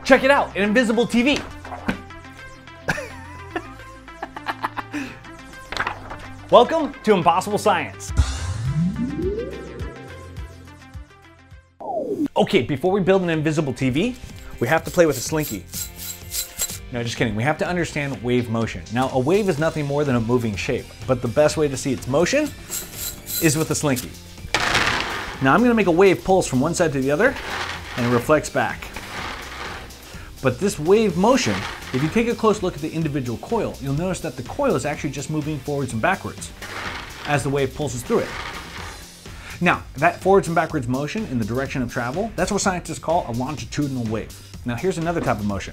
Check it out, an invisible TV. Welcome to Impossible Science. Okay, before we build an invisible TV, we have to play with a slinky. No, just kidding. We have to understand wave motion. Now, a wave is nothing more than a moving shape, but the best way to see its motion is with a slinky. Now, I'm gonna make a wave pulse from one side to the other, and it reflects back. But this wave motion, if you take a close look at the individual coil, you'll notice that the coil is actually just moving forwards and backwards as the wave pulses through it. Now, that forwards and backwards motion in the direction of travel, that's what scientists call a longitudinal wave. Now, here's another type of motion.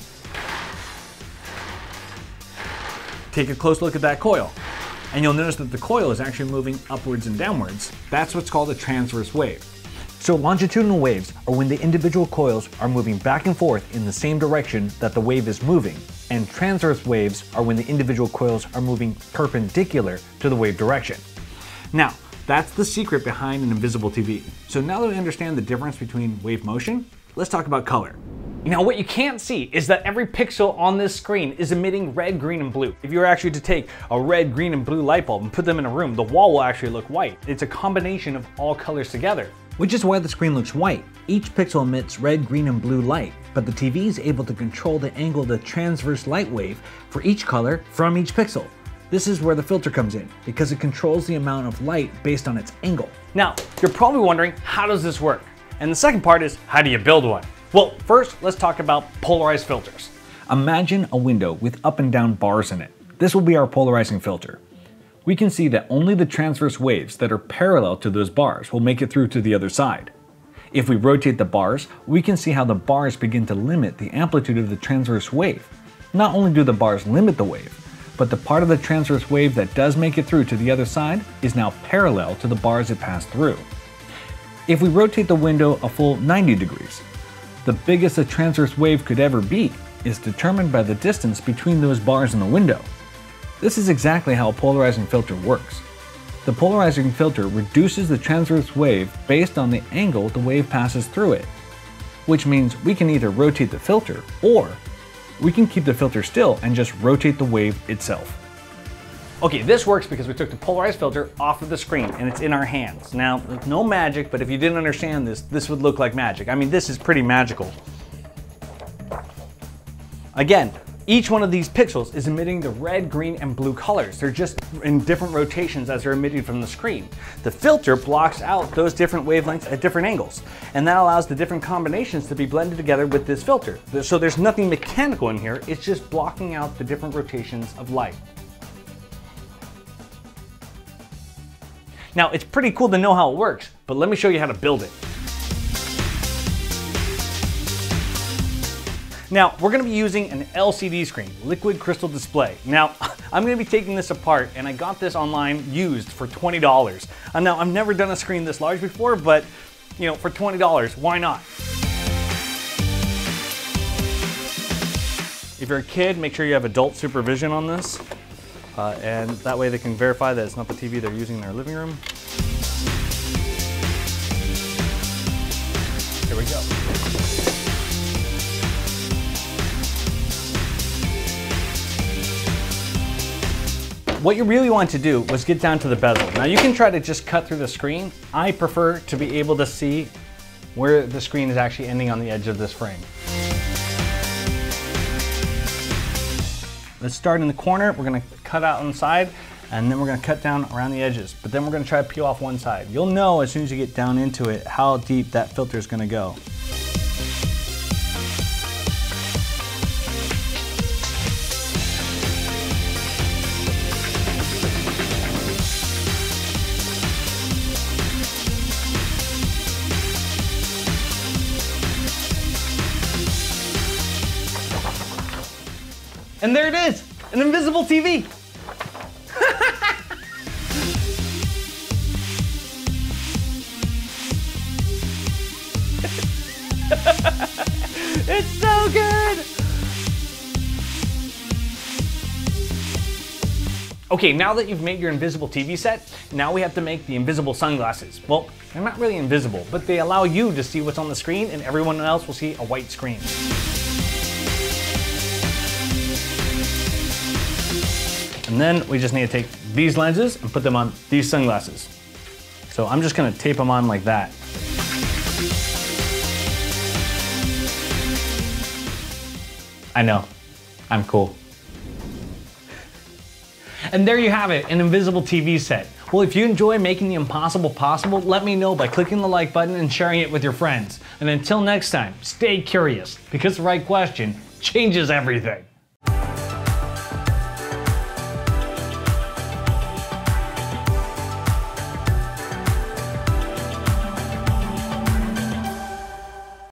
Take a close look at that coil, and you'll notice that the coil is actually moving upwards and downwards. That's what's called a transverse wave. So longitudinal waves are when the individual coils are moving back and forth in the same direction that the wave is moving, and transverse waves are when the individual coils are moving perpendicular to the wave direction. Now, that's the secret behind an invisible TV. So now that we understand the difference between wave motion, let's talk about color. Now, what you can't see is that every pixel on this screen is emitting red, green, and blue. If you were actually to take a red, green, and blue light bulb and put them in a room, the wall will actually look white. It's a combination of all colors together. Which is why the screen looks white. Each pixel emits red, green, and blue light, but the TV is able to control the angle of the transverse light wave for each color from each pixel. This is where the filter comes in, because it controls the amount of light based on its angle. Now, you're probably wondering, how does this work? And the second part is, how do you build one? Well, first, let's talk about polarized filters. Imagine a window with up and down bars in it. This will be our polarizing filter. We can see that only the transverse waves that are parallel to those bars will make it through to the other side. If we rotate the bars, we can see how the bars begin to limit the amplitude of the transverse wave. Not only do the bars limit the wave, but the part of the transverse wave that does make it through to the other side is now parallel to the bars it passed through. If we rotate the window a full 90 degrees, the biggest a transverse wave could ever be is determined by the distance between those bars in the window. This is exactly how a polarizing filter works. The polarizing filter reduces the transverse wave based on the angle the wave passes through it, which means we can either rotate the filter or we can keep the filter still and just rotate the wave itself. Okay, this works because we took the polarized filter off of the screen and it's in our hands. Now, no magic, but if you didn't understand this, this would look like magic. I mean, this is pretty magical. Again, each one of these pixels is emitting the red, green, and blue colors. They're just in different rotations as they're emitted from the screen. The filter blocks out those different wavelengths at different angles, and that allows the different combinations to be blended together with this filter. So there's nothing mechanical in here, it's just blocking out the different rotations of light. Now, it's pretty cool to know how it works, but let me show you how to build it. Now, we're gonna be using an LCD screen, liquid crystal display. Now, I'm gonna be taking this apart, and I got this online used for $20. Now, I've never done a screen this large before, but you know, for $20, why not? If you're a kid, make sure you have adult supervision on this. And that way they can verify that it's not the TV they're using in their living room. Here we go. What you really want to do was get down to the bezel. Now you can try to just cut through the screen. I prefer to be able to see where the screen is actually ending on the edge of this frame. Let's start in the corner. We're gonna cut out on the side, and then we're gonna cut down around the edges. But then we're gonna try to peel off one side. You'll know as soon as you get down into it how deep that filter is gonna go. And there it is, an invisible TV. It's so good. Okay, now that you've made your invisible TV set, now we have to make the invisible sunglasses. Well, they're not really invisible, but they allow you to see what's on the screen and everyone else will see a white screen. And then we just need to take these lenses and put them on these sunglasses. So I'm just gonna tape them on like that. I know, I'm cool. And there you have it, an invisible TV set. Well, if you enjoy making the impossible possible, let me know by clicking the like button and sharing it with your friends. And until next time, stay curious, because the right question changes everything.